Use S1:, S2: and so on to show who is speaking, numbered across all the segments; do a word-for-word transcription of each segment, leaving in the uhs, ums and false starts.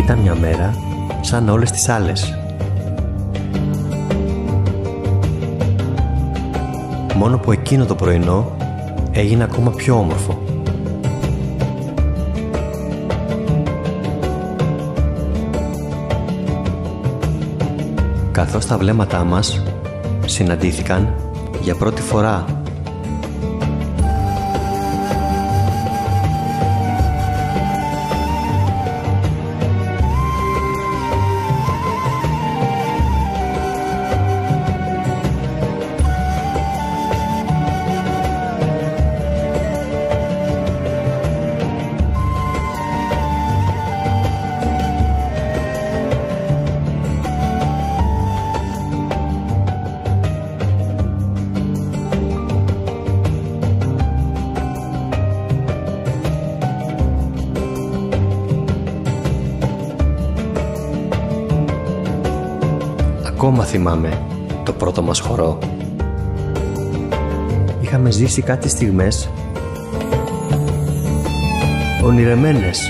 S1: Ήταν μια μέρα σαν όλες τις άλλες. Μόνο που εκείνο το πρωινό έγινε ακόμα πιο όμορφο. Καθώς τα βλέμματά μας συναντήθηκαν για πρώτη φορά. Ακόμα θυμάμαι το πρώτο μας χορό. Είχαμε ζήσει κάτι στιγμές ονειρεμένες.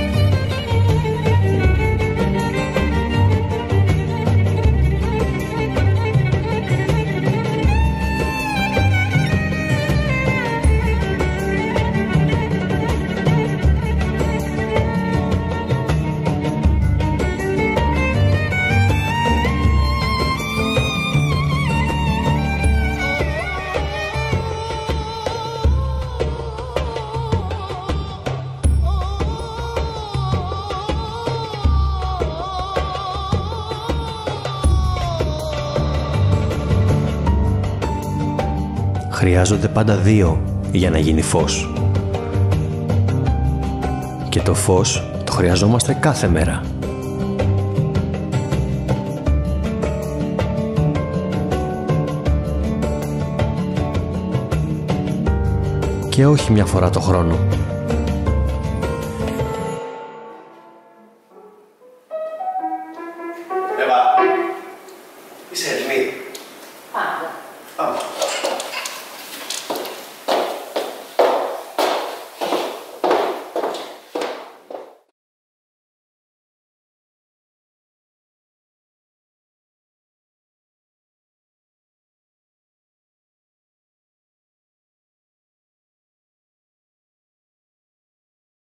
S1: Χρειάζονται πάντα δύο για να γίνει φως. Και το φως το χρειαζόμαστε κάθε μέρα. Και όχι μια φορά το χρόνο.
S2: Εύα, είσαι έτοιμη?
S3: Πάντα.
S2: Πάμε.